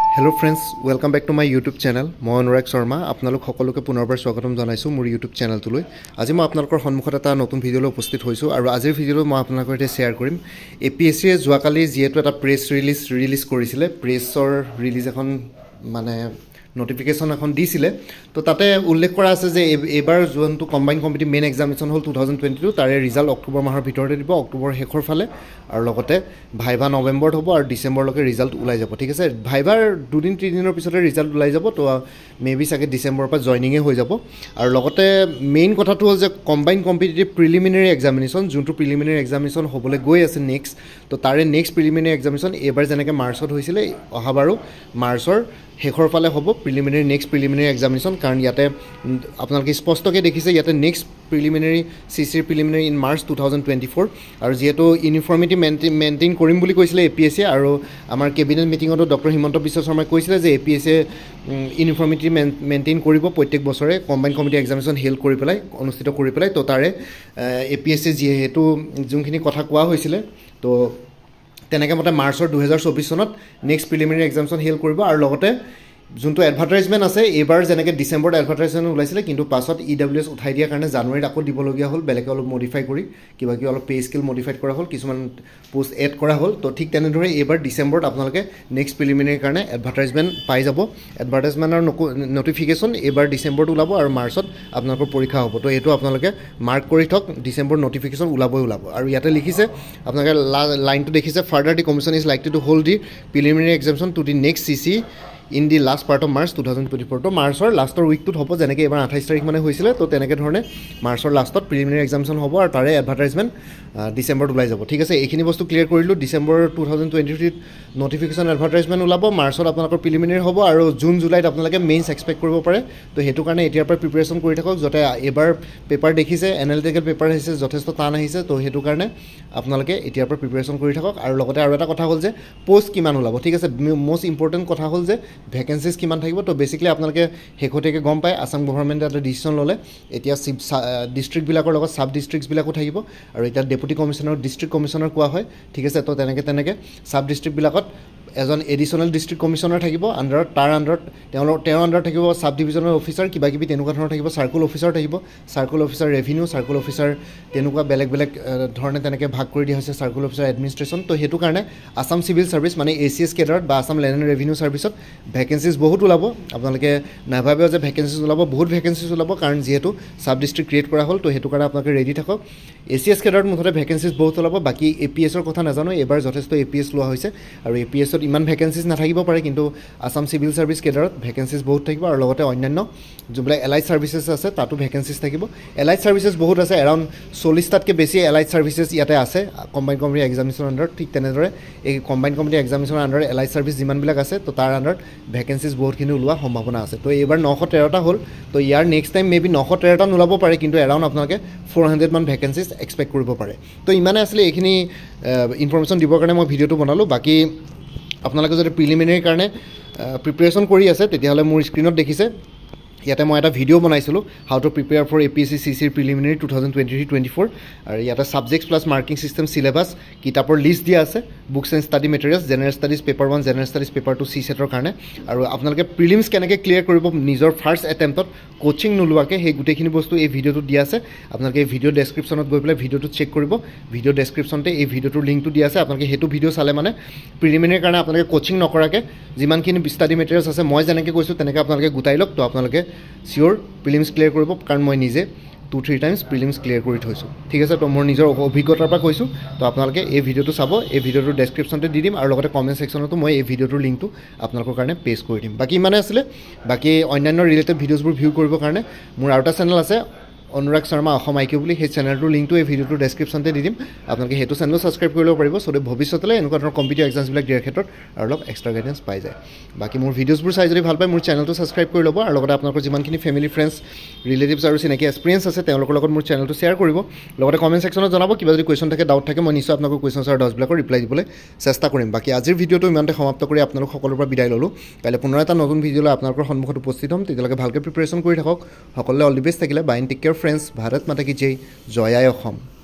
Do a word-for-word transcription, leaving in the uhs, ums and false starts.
Hello friends, welcome back to my YouTube channel. মই অনুৰাগ শৰ্মা আপোনালোক সকলোকে পুনৰবাৰ স্বাগতম জনাইছো মোৰ YouTube চেনেলটোলৈ। আজি মই আপোনালোকৰ সন্মুখত এটা নতুন ভিডিঅ'লৈ উপস্থিত হৈছো আৰু আজিৰ ভিডিঅ'টো মই আপোনালোকৰ সৈতে শেয়াৰ কৰিম। A P S C এ যোৱাকালি যেটো এটা প্ৰেছ ৰিলিজ ৰিলিজ কৰিছিলে, প্ৰেছৰ ৰিলিজ এখন মানে notification এখন দিছিলে তো তাতে উল্লেখ কৰা আছে যে এবাৰ যোনটো কম্বাইন কম্পিটিভ মেইন এক্সামিনেশন হল twenty twenty-two তাৰে ৰিজাল্ট অক্টোবৰ মাহৰ ভিতৰতে দিব, অক্টোবৰ শেষৰ ফালে আৰু লগতে ভাইভা নৱেম্বৰত হ'ব আৰু ডিসেম্বৰলৈকে ৰিজাল্ট ওলাই যাব। ঠিক আছে, ভাইভাৰ দুদিন তিনিদিনৰ পিছতে ৰিজাল্ট ওলাই যাব, তো মেবি চাগে ডিসেম্বৰৰ পৰা জয়নিঙে হৈ যাব। আৰু লগতে মেইন কথাটো হ'ল যে কম্বাইন কম্পিটিটিভ প্ৰিলিমিনাৰী এক্সামিনেশন যোনটো প্ৰিলিমিনাৰী এক্সামিনেশন হ'বলৈ গৈ আছে নেক্সট, তো তাৰে নেক্সট প্ৰিলিমিনাৰী এক্সামিনেশন এবাৰ যেনেকৈ মাৰ্চত হৈছিলে অহাবাৰো মাৰ্চৰ শেষৰ ফালে হ'ব প্ৰিলিমিনাৰী নেক্সট প্ৰিলিমিনাৰী এক্সামিনেশন। কাৰণ ইয়াতে আপোনালোকে স্পষ্টকৈ দেখিছে ইয়াতে next preliminary C C preliminary in March twenty twenty-four আৰু যেহেতু ইউনিফৰ্মিটি মেইনটেইন কৰিম বুলি কৈছিলে এ পি এছ চি আৰু আমাৰ কেবিনেট মিটিঙতো ডক্টৰ হিমন্ত বিশ্ব শৰ্মাই কৈছিলে যে A P S C uniformity maintain কৰিব প্ৰত্যেক বছৰে কম্বাইন কমিটি এক্সামিনেশন হেল্ড কৰি পেলাই অনুষ্ঠিত কৰি পেলাই। তো তাৰে এ পি এছ চি যিহেতু যোনখিনি কথা কোৱা হৈছিলে তো তেনেকৈ মতে মাৰ্চৰ দুহেজাৰ চৌবিছ চনত নেক্সট প্ৰিলিমিনাৰী এক্সামিনেশন হেল্ড কৰিব। আৰু লগতে যোনটো এডভাৰটাইজমেণ্ট আছে এইবাৰ যেনেকৈ ডিচেম্বৰত এডভাৰটাইজমেণ্ট ওলাইছিলে কিন্তু পাছত ই ডাব্লিউ এছ উঠাই দিয়াৰ কাৰণে জানুৱাৰীত আকৌ দিবলগীয়া হ'ল, বেলেগে অলপ মডিফাই কৰি কিবা কিবি অলপ পে স্কেল মডিফাইড কৰা হ'ল, কিছুমান পোষ্ট এড কৰা হ'ল। তো ঠিক তেনেদৰে এইবাৰ ডিচেম্বৰত আপোনালোকে নেক্সট প্ৰিলিমিনাৰীৰ কাৰণে এডভাৰটাইজমেণ্ট পাই যাব। এডভাৰটাইজমেণ্টৰ নটিফিকেশ্যন এইবাৰ ডিচেম্বৰত ওলাব আৰু মাৰ্চত আপোনালোকৰ পৰীক্ষা হ'ব। তো এইটো আপোনালোকে মাৰ্ক কৰি থওক, ডিচেম্বৰ নটিফিকেশ্যন ওলাবই ওলাব। আৰু ইয়াতে লিখিছে আপোনালোকে লাইনটো দেখিছে, further the commission is likely to hold the preliminary examination to the next C C in the last part of March twenty twenty-four। তো মাৰ্চৰ লাষ্টৰ উইকটোত হ'ব, যেনেকৈ এবাৰ আঠাইছ তাৰিখ মানে হৈছিলে। তো তেনেকৈ ধৰণে মাৰ্চৰ লাষ্টত প্ৰিলিমিনাৰী এক্সামিনেশ্যন হ'ব আৰু তাৰে এডভাৰটাইজমেণ্ট ডিচেম্বৰত ওলাই যাব। ঠিক আছে, এইখিনি বস্তু ক্লিয়াৰ কৰিলোঁ। December twenty twenty-three notification advertisement ওলাব, মাৰ্চত আপোনালোকৰ প্ৰিলিমিনাৰী হ'ব আৰু জুন জুলাইত আপোনালোকে মেইনছ এক্সপেক্ট কৰিব পাৰে। তো সেইটো কাৰণে এতিয়াৰ পৰা প্ৰিপেৰেশ্যন কৰি থাকক, যাতে এবাৰ পেপাৰ দেখিছে এনালিটিকেল পেপাৰ আহিছে যথেষ্ট টান আহিছে। তো সেইটো কাৰণে আপোনালোকে এতিয়াৰ পৰা প্ৰিপেৰেশ্যন কৰি থাকক। আৰু লগতে আৰু এটা কথা হ'ল যে পোষ্ট কিমান ওলাব। ঠিক আছে, মষ্ট ইম্পৰ্টেণ্ট কথা হ'ল যে ভেকেঞ্চিজ কিমান থাকিব। তো বেছিকলি আপোনালোকে শেহতীয়াকৈ গম পায় আছাম গভৰ্ণমেণ্টে এটা ডিচিশ্যন ল'লে, এতিয়া ডিষ্ট্ৰিক্টবিলাকৰ লগত ছাব ডিষ্ট্ৰিক্টবিলাকো থাকিব আৰু এতিয়া ডেপুটি কমিশ্যনাৰ ডিষ্ট্ৰিক্ট কমিশ্যনাৰ কোৱা হয়। ঠিক আছে, তো তেনেকৈ তেনেকৈ ছাব ডিষ্ট্ৰিক্টবিলাকত এজন এডিশ্যনেল ডিষ্ট্ৰিক্ট কমিশ্যনাৰ থাকিব আণ্ডাৰত, তাৰ আণ্ডাৰত তেওঁলোক তেওঁৰ আণ্ডাৰত থাকিব ছাব ডিভিজনেল অফিচাৰ কিবা কিবি তেনেকুৱা ধৰণৰ থাকিব, চাৰ্কুল অফিচাৰ থাকিব, circle officer revenue, circle officer তেনেকুৱা বেলেগ বেলেগ ধৰণে তেনেকৈ ভাগ কৰি দিয়া হৈছে চাৰ্কুল অফিচাৰ এডমিনিষ্ট্ৰেশ্যন। তো সেইটো কাৰণে আছাম চিভিল ছাৰ্ভিচ মানে এ চি এছ কেডাৰত বা আছাম লেণ্ড এণ্ড ৰেভিনিউ ছাৰ্ভিচত ভেকেঞ্চিজ বহুত ওলাব। আপোনালোকে নাভাবেও যে ভেকেঞ্চিজ ওলাব, বহুত ভেকেঞ্চিজ ওলাব, কাৰণ যিহেতু ছাব ডিষ্ট্ৰিক্ট ক্ৰিয়েট কৰা হ'ল। তো সেইটো কাৰণে আপোনালোকে ৰেডি থাকক। এ চি এছ কেডাৰত মুঠতে ভেকেঞ্চিজ বহুত ওলাব। বাকী এ পি এছৰ কথা নাজানো, এইবাৰ যথেষ্ট এ পি এছ লোৱা হৈছে আৰু এ পি এছত ইমান ভেকেঞ্চিজ নাথাকিব পাৰে, কিন্তু আছাম চিভিল ছাৰ্ভিচ কেডাৰত ভেকেঞ্চিজ বহুত থাকিব। আৰু লগতে অন্যান্য যোনবিলাক এলাইড ছাৰ্ভিচেছ আছে তাতো ভেকেঞ্চিজ থাকিব। এলাইড ছাৰ্ভিচেছ বহুত আছে, এৰাউণ্ড চল্লিছটাতকৈ বেছি এলাইড ছাৰ্ভিচেছ ইয়াতে আছে কম্বাইন কমিটি এক্সামিনেশ্যনৰ আণ্ডাৰত। ঠিক তেনেদৰে এই কম্বাইন কমিটি এক্সামিনেশ্যনৰ আণ্ডাৰত এলাইড ছাৰ্ভিচ যিমানবিলাক আছে তো তাৰ আণ্ডাৰত ভেকেঞ্চিজ বহুতখিনি ওলোৱা সম্ভাৱনা আছে। তো এইবাৰ নশ তেৰটা হ'ল, তো ইয়াৰ নেক্সট টাইম মেবি নশ তেৰটা নোলাব পাৰে, কিন্তু এৰাউণ্ড আপোনালোকে ফ'ৰ হাণ্ড্ৰেড মান ভেকেঞ্চিজ এক্সপেক্ট কৰিব পাৰে। তো ইমানে আছিলে, এইখিনি ইনফৰ্মেশ্যন দিবৰ কাৰণে মই ভিডিঅ'টো বনালোঁ। বাকী আপোনালোকে যদি প্ৰিলিমিনাৰীৰ কাৰণে প্ৰিপেৰেশ্যন কৰি আছে তেতিয়াহ'লে মোৰ স্ক্ৰীণত দেখিছে ইয়াতে মই এটা ভিডিঅ' বনাইছিলোঁ how to prepare for A P S C C চিৰ preliminary two thousand twenty three twenty four আৰু ইয়াতে subjects plus marking system syllabus কিতাপৰ লিষ্ট দিয়া আছে, books and study materials, general studies paper one, general studies paper two চি ছেটৰ কাৰণে। আৰু আপোনালোকে প্ৰিলিমছ কেনেকৈ ক্লিয়াৰ কৰিব নিজৰ ফাৰ্ষ্ট এটেম্পটত কোচিং নোলোৱাকৈ, সেই গোটেইখিনি বস্তু এই ভিডিঅ'টোত দিয়া আছে। আপোনালোকে এই ভিডিঅ' ডেছক্ৰিপশ্যনত গৈ পেলাই ভিডিঅ'টো চেক কৰিব, ভিডিঅ' ডেছক্ৰিপশ্যনতে এই ভিডিঅ'টোৰ লিংকটো দিয়া আছে। আপোনালোকে সেইটো ভিডিঅ' চালে মানে প্ৰিলিমিনাৰীৰ কাৰণে আপোনালোকে কোচিং নকৰাকৈ যিমানখিনি ষ্টাডি মেটেৰিয়েলছ আছে মই যেনেকৈ কৈছোঁ তেনেকৈ আপোনালোকে গোটাই লওক। তো আপোনালোকে চিয়'ৰ প্ৰিলিমছ ক্লিয়াৰ কৰিব, কাৰণ মই নিজে two three times prelims clear কৰি থৈছোঁ। ঠিক আছে, তো মোৰ নিজৰ অভিজ্ঞতাৰ পৰা কৈছোঁ। তো আপোনালোকে এই ভিডিঅ'টো চাব, এই ভিডিঅ'টোৰ ডেছক্ৰিপশ্যনতে দি দিম আৰু লগতে কমেণ্ট ছেকশ্যনতো মই এই ভিডিঅ'টোৰ লিংকটো আপোনালোকৰ কাৰণে পেষ্ট কৰি দিম। বাকী ইমানে আছিলে। বাকী অন্যান্য ৰিলেটেড ভিডিঅ'ছবোৰ ভিউ কৰিবৰ কাৰণে মোৰ আৰু এটা চেনেল আছে অনুৰাগ শৰ্মা অসম আই কিউ বুলি, সেই চেনেলটোৰ লিংকটো এই ভিডিঅ'টোৰ ডেছক্ৰিপশ্যনতে দি দিম। আপোনালোকে সেইটো চেনেলো ছাবস্ক্ৰাইব কৰি ল'ব পাৰিব, চ' ভৱিষ্যতলৈ এনেকুৱা ধৰণৰ কম্পিটিটিভ এক্সামছবিলাক দিয়াৰ ক্ষেত্ৰত আৰু অলপ এক্সট্ৰা গাইডেঞ্চ পাই যায়। বাকী মোৰ ভিডিঅ'ছবোৰ চাই যদি ভাল পায় মোৰ চেনেলটো ছাবস্ক্ৰাইব কৰি ল'ব আৰু লগতে আপোনালোকৰ যিমানখিনি ফেমিলি ফ্ৰেণ্ডছ ৰিলেটিভছ আৰু চিনাকি এক্সপিৰিয়েঞ্চ আছে তেওঁলোকৰ লগত মোৰ চেনেলটো শ্বেয়াৰ কৰিব। লগতে কমেণ্ট ছেকশ্যনত জনাব, কিবা যদি কুৱেশ্যন থাকে, ডাউট থাকে, মই নিশ্চয় আপোনালোকৰ কুৱেশ্যনছ আৰু ডাউটছবিলাকৰ ৰিপ্লাই দিবলৈ চেষ্টা কৰিম। বাকী আজিৰ ভিডিঅ'টো ইমানতে সমাপ্ত কৰি আপোনালোক সকলোৰে পৰা বিদায় ল'লোঁ। কাইলৈ পুনৰ এটা নতুন ভিডিঅ'লৈ আপোনালোকৰ সন্মুখত উপস্থিত হ'ম। তেতিয়ালৈকে ভালকৈ প্ৰিপেৰেশ্যন কৰি থাকক। সকলোৱে অল দি বেষ্ট থাকিলে। Bye and take care friends. Bharat Mata কি জয়, জয় আই অসম।